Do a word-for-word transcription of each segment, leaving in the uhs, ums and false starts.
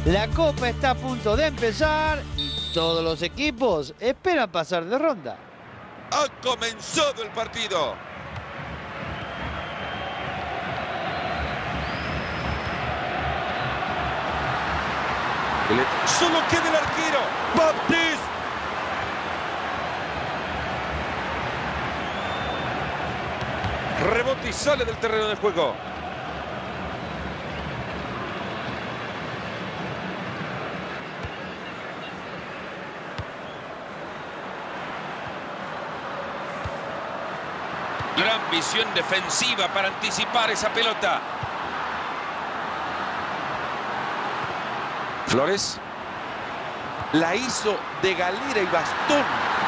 La Copa está a punto de empezar y todos los equipos esperan pasar de ronda. Ha comenzado el partido. Solo queda el arquero. Baptiste. Rebote y sale del terreno de juego. Gran visión defensiva para anticipar esa pelota. Flores la hizo de galera y bastón.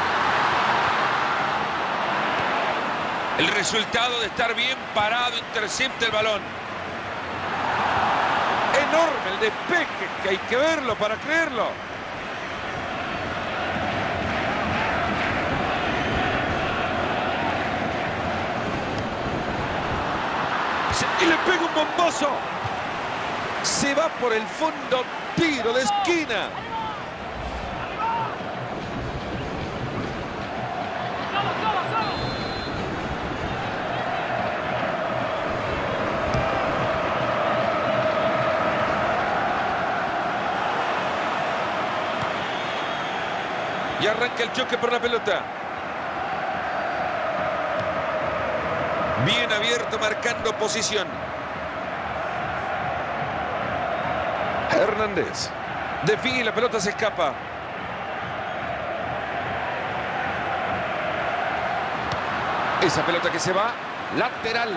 El resultado de estar bien parado intercepta el balón. Enorme el despeje, que hay que verlo para creerlo. Y le pega un bombazo. Se va por el fondo, tiro de esquina. Y arranca el choque por la pelota. Bien abierto, marcando posición. Hernández. Define y la pelota se escapa. Esa pelota que se va. Lateral.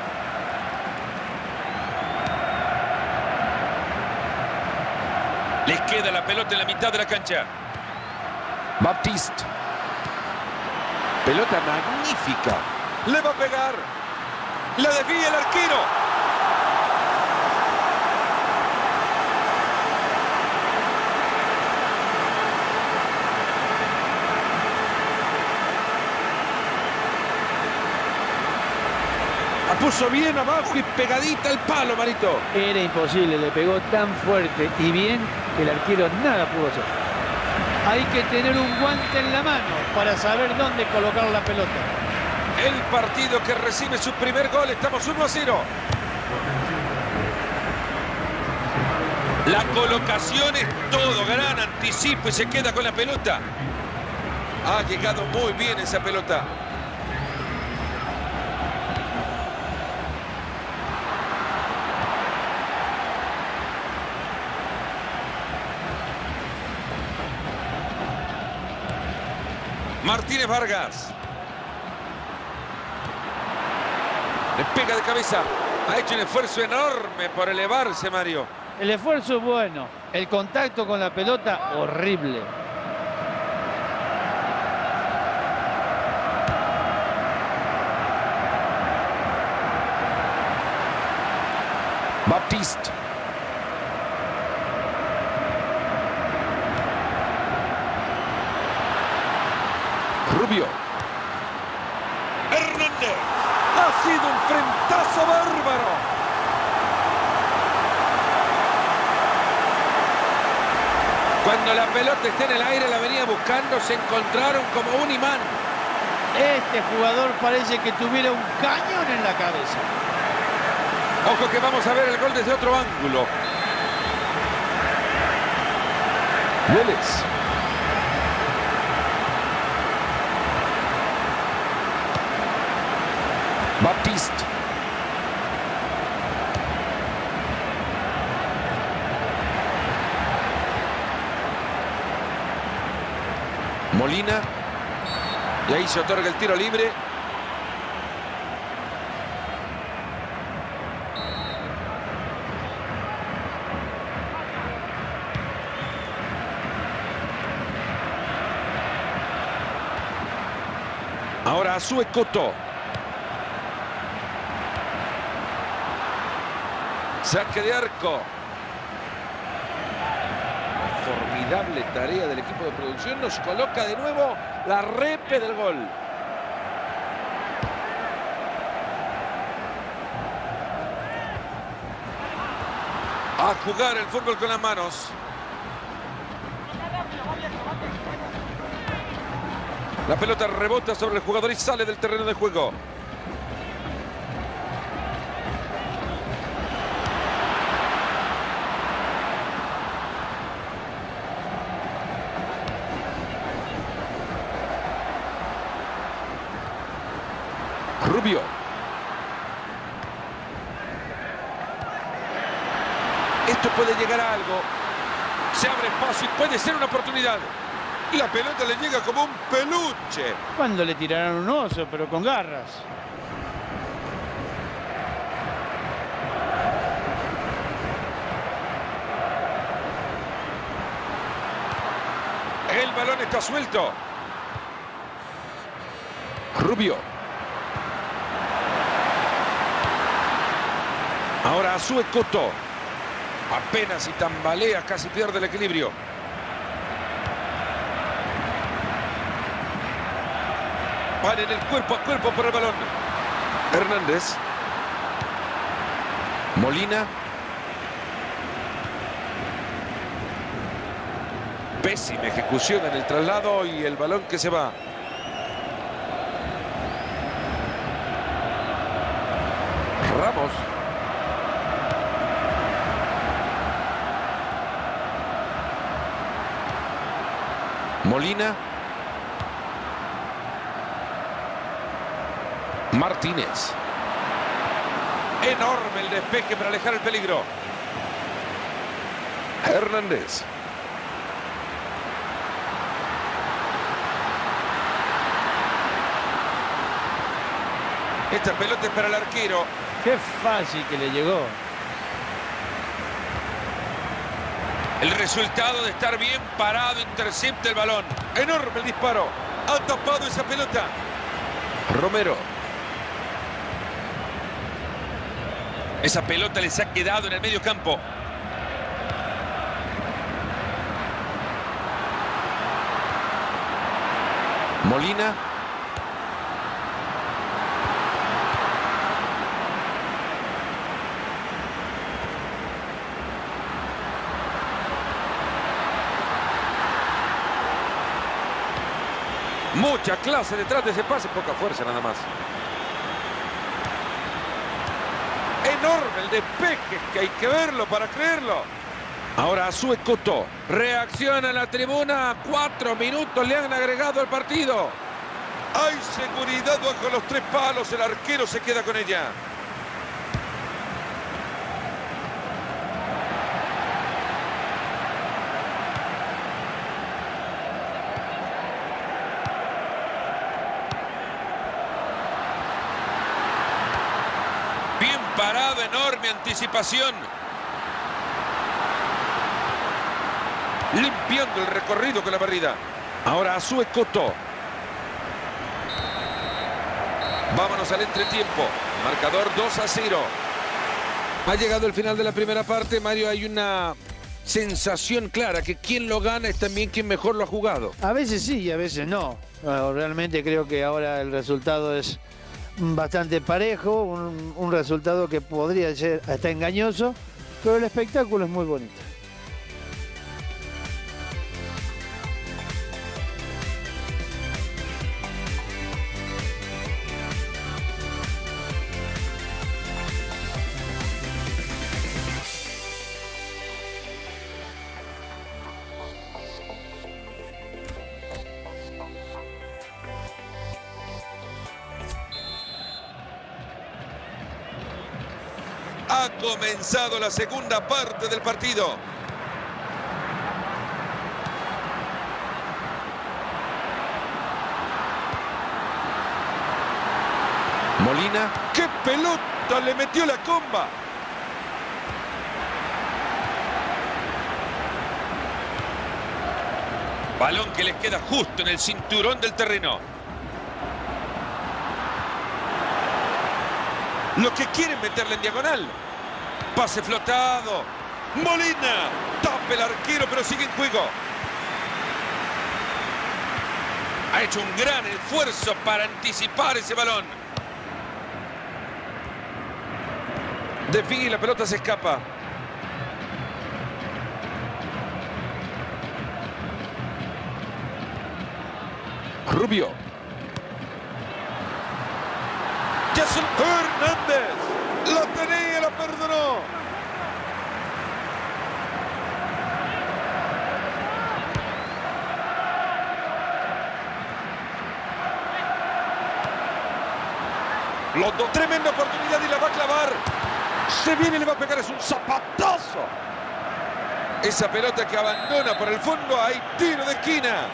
Les queda la pelota en la mitad de la cancha. Baptiste. Pelota magnífica. Le va a pegar. La desvía el arquero. La puso bien abajo y pegadita al palo, Marito. Era imposible, le pegó tan fuerte y bien que el arquero nada pudo hacer. Hay que tener un guante en la mano para saber dónde colocar la pelota. El partido que recibe su primer gol. Estamos uno a cero. La colocación es todo. Gran anticipo y se queda con la pelota. Ha llegado muy bien esa pelota. Martínez Vargas. Le pega de cabeza. Ha hecho un esfuerzo enorme por elevarse, Mario. El esfuerzo es bueno. El contacto con la pelota, horrible. Baptiste. Rubio. Hernández. Ha sido un frentazo bárbaro. Cuando la pelota está en el aire, la venía buscando, se encontraron como un imán. Este jugador parece que tuviera un cañón en la cabeza. Ojo que vamos a ver el gol desde otro ángulo. Vélez. Baptiste. Molina. Y ahí se otorga el tiro libre. Ahora Azue Coto. Saque de arco. Formidable tarea del equipo de producción. Nos coloca de nuevo la repe del gol. A jugar el fútbol con las manos. La pelota rebota sobre el jugador y sale del terreno de juego. Rubio. Esto puede llegar a algo. Se abre espacio y puede ser una oportunidad. La pelota le llega como un peluche. Cuando le tiraron un oso, pero con garras. El balón está suelto. Rubio. Ahora Azue Coto. Apenas si tambalea, casi pierde el equilibrio. Van en el cuerpo a cuerpo por el balón. Hernández. Molina. Pésima ejecución en el traslado y el balón que se va. Ramos. Molina. Martínez. Enorme el despeje para alejar el peligro. Hernández. Esta pelota es para el arquero. Qué fácil que le llegó. El resultado de estar bien parado intercepta el balón. Enorme el disparo. Ha tapado esa pelota. Romero. Esa pelota les ha quedado en el medio campo. Molina. Mucha clase detrás de ese pase, poca fuerza nada más. Enorme el despeje, que hay que verlo para creerlo. Ahora Azue Coto. Reacciona en la tribuna. Cuatro minutos le han agregado al partido. Hay seguridad bajo los tres palos. El arquero se queda con ella. Bien parado, enorme anticipación. Limpiando el recorrido con la barrida. Ahora Azue Coto. Vámonos al entretiempo. Marcador dos a cero. Ha llegado el final de la primera parte, Mario. Hay una sensación clara que quien lo gana es también quien mejor lo ha jugado. A veces sí y a veces no. Bueno, realmente creo que ahora el resultado es bastante parejo, un, un resultado que podría ser hasta engañoso, pero el espectáculo es muy bonito. Ha comenzado la segunda parte del partido. Molina. ¡Qué pelota! Le metió la comba. Balón que les queda justo en el cinturón del terreno. Lo que quieren meterle en diagonal. Pase flotado. Molina. Tapa el arquero, pero sigue en juego. Ha hecho un gran esfuerzo para anticipar ese balón. Desvíe y la pelota se escapa. Rubio. Jason Hernández. La tenía, la perdonó. Los dos, tremenda oportunidad y la va a clavar. Se viene y le va a pegar, es un zapatazo. Esa pelota que abandona por el fondo, hay tiro de esquina.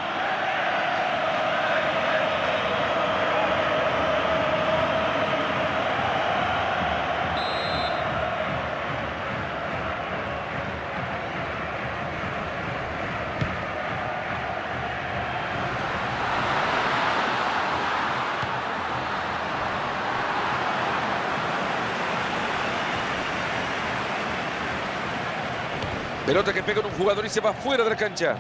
Pelota que pega en un jugador y se va fuera de la cancha.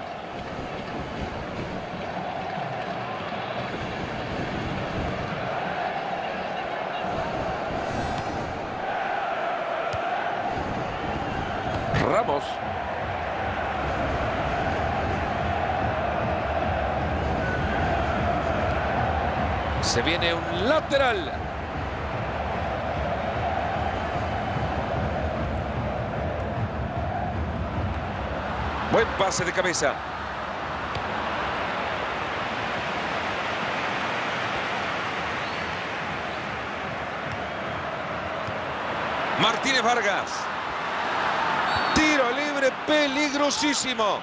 Ramos. Se viene un lateral. Buen pase de cabeza. Martínez Vargas. Tiro libre peligrosísimo.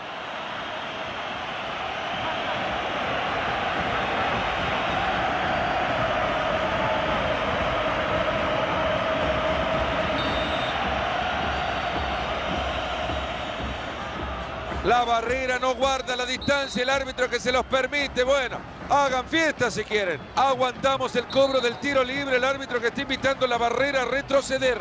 La barrera no guarda la distancia, el árbitro que se los permite. Bueno, hagan fiesta si quieren. Aguantamos el cobro del tiro libre, el árbitro que está invitando a la barrera a retroceder.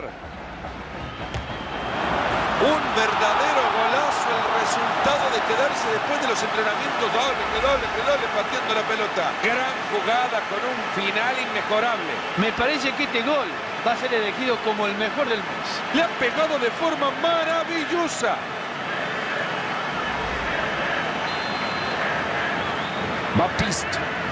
Un verdadero golazo, el resultado de quedarse después de los entrenamientos doble, que doble, que doble, pateando la pelota. Gran jugada con un final inmejorable. Me parece que este gol va a ser elegido como el mejor del mes. Le ha pegado de forma maravillosa. Baptiste.